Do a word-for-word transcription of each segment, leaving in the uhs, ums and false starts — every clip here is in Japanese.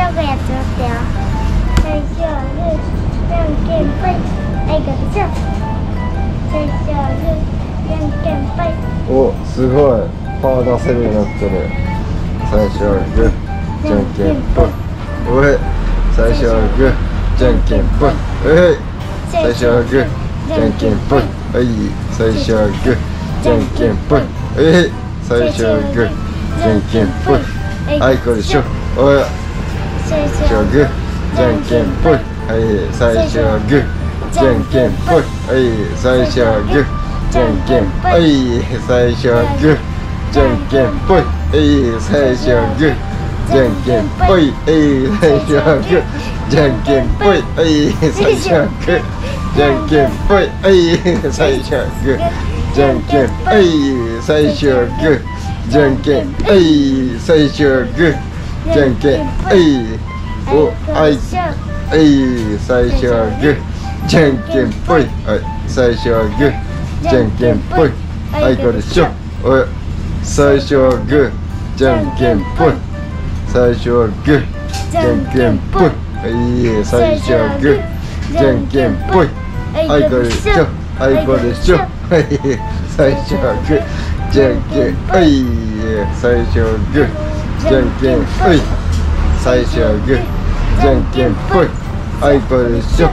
ょうがやってましたよ。最初はグー、じゃんけんぽい。はい、ガチャ。最初はグー、じゃんけんぽい。 お、すごい。パー出せるようになってる。最初はグー、じゃんけんぽい。おい。最初はグー、じゃんけんぽい。おい。最初はグー、じゃんけんぽい。はい。最初はグー、じゃんけんぽい。おい。最初はグー、じゃんけんぽい。はい、これでしょ。おい。最初はグー、じゃんけんぽい。はい。最初はグー、じゃんけんぽい。はい。最初はグー、じゃんけんぽい。はい。最初はグー、じゃんけんぽい。はい。最初はグー、じゃんけんぽい。はい。最初はグー、じゃんけんぽい。はい。最初はグー、じゃんけんぽい。はい。最初はグー、じゃんけんぽい。最初はグー、じゃんけんぽい。最初はグー、じゃんけんぽい。お、はい。はい。最初はグー、じゃんけんぽい。はい。最初はグー、じゃんけんぽい。はい、これでしょ。おい。最初はグー、じゃんけんぽい。最初はグー、じゃんけんぽい。はい。最初はグー、じゃんけんぽい。はい、これでしょ。はい、これでしょ。はい。最初はグー、じゃんけんぽい。最初はグー、じゃんけんぽい。最初はグー、じゃんけんぽい。はい、これでしょ。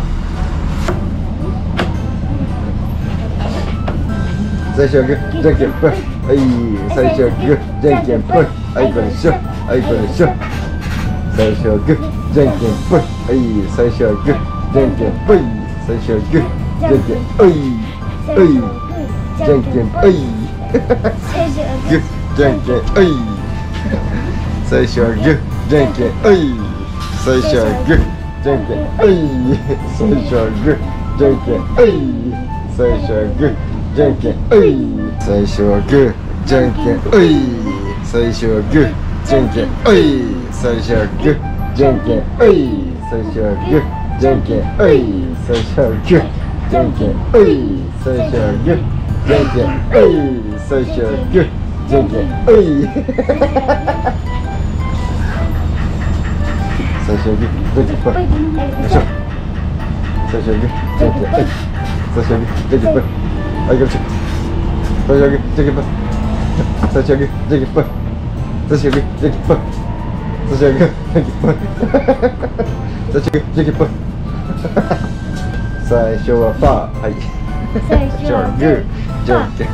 最初はグー、じゃんけんぽい。はい、最初はグー、じゃんけんぽい。はい、これでしょ。はい、これでしょ。最初はグー、じゃんけんぽい。はい、最初はグー、じゃんけんぽい。最初はグー、じゃんけんぽい。はい、じゃんけんぽい。グー、じゃんけんぽい。最初はグー、じゃんけんぽい。最初はグー、じゃんけんぽい。最初はグー、じゃんけんぽい。最初はグー、じゃんけんぽい。最初はグー、じゃんけんぽい。最初はグー、じゃんけんぽい。最初はグー、じゃんけんぽい。最初はグー、じゃんけんぽい。最初はグー、じゃんけんぽい。最初はグー、じゃんけんぽい。最初はグー、じゃんけんぽい。最初はグー、じゃんけんぽい。よいしょ。最初はグー、じゃんけんぽい。最初はグー、じゃんけんぽい。はい、こっち。最初はグー、じゃんけんぽい。最初はグー、じゃんけんぽい。最初はグー、じゃんけんぽい。最初はグー、じゃんけんぽい。最初はグー、じゃんけんぽい。最初はパー。はい。最初はグー、じゃんけん。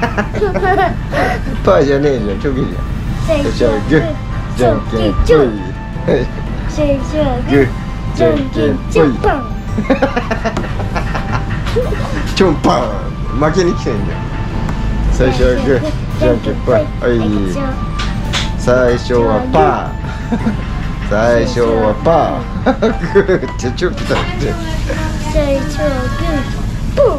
パーじゃねえじゃん、チョキじゃん。最初はグー、じゃんけんぽい。 最初はグー、じゃんけんぽい。チョンパン。負けに来てんじゃん。最初はグー、じゃんけんぽい。はい。最初はパー。最初はパー。グーってチョキだって。 最初はグー、ポン。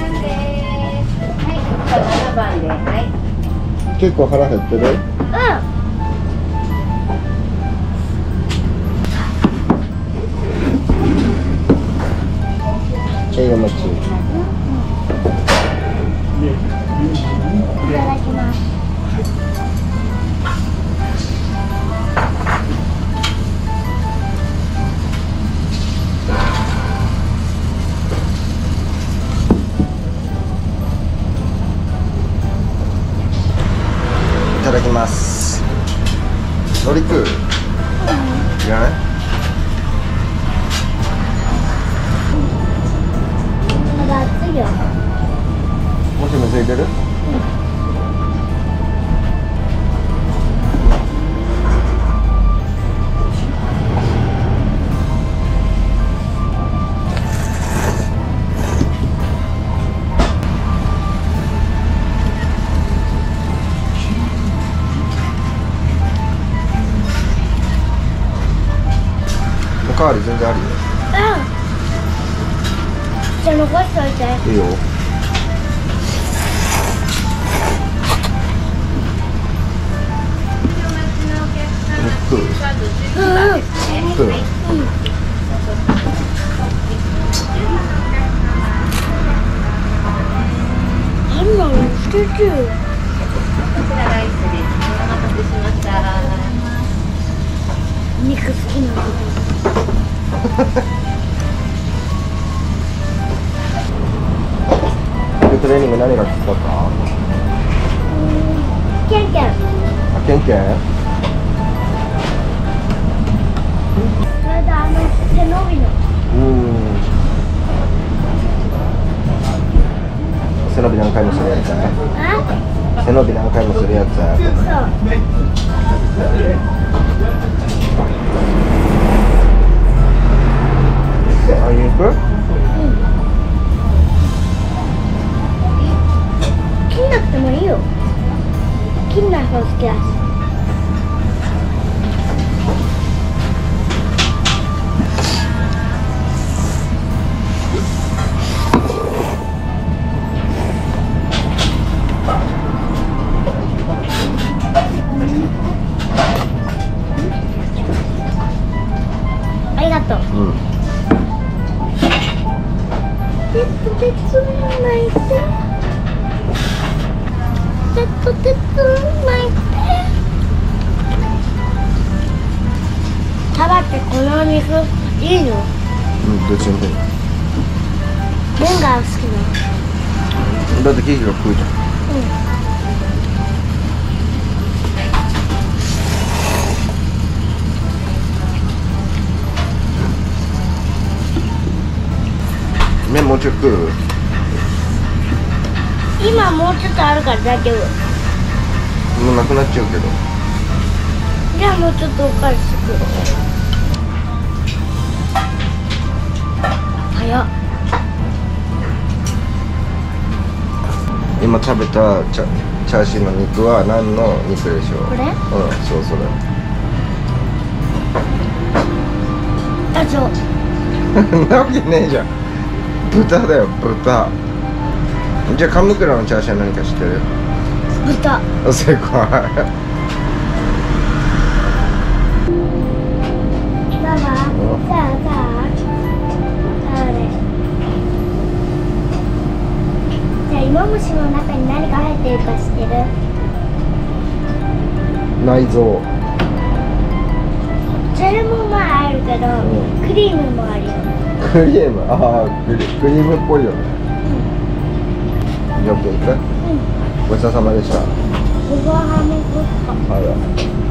結構腹減ってる？ うん。 はい、お待ち。 いただきます。 いただきます。海苔食う？いらない？ まだ熱いよ。 もしもついてる？おかわり全然あるよ。 うん。じゃあ残しといて。 いいよ。食う？ うん。 食う？ あんなの捨ててよ。 こちらライスです。お待たせしました。 肉。 好きなの。 トレーニング何がきつかった？ ケンケン。 あ、ケンケン？ それであの背伸びの。 うん。背伸び何回もするやつ？ あ？ 背伸び何回もするやつ？ そう。 あ、行く？ うん。切んなくてもいいよ。切んない方好きだし。ありがとう。 うん。 テッドテツ泣いて。テッドテツ泣いて。食べてこの肉いいの？ うん、どっちもいい。 麺が好きなの。 だってケーキが食うじゃん。麺もうちょい食う？ 今もうちょっとあるから大丈夫。 もうなくなっちゃうけど。 じゃあもうちょっとおかしく。早っ。 今食べたチャ、チャーシューの肉は何の肉でしょう？ これ？ うん、そうそれ。 あ、そう。 なわけねえじゃん。豚だよ、豚。じゃあ神倉のチャーシューは何か知ってる？ 豚。 正解。 ママ、さあさあ、あれ。じゃあ芋虫の中に何が入ってるか知ってる？ 内臓。 それもまああるけど、 うん、 クリームもあるよ。 クリーム、ああ、クリ、クリームっぽいよね。よく行く？ うん。 ごちそうさまでした。 ご飯も食った。 はい。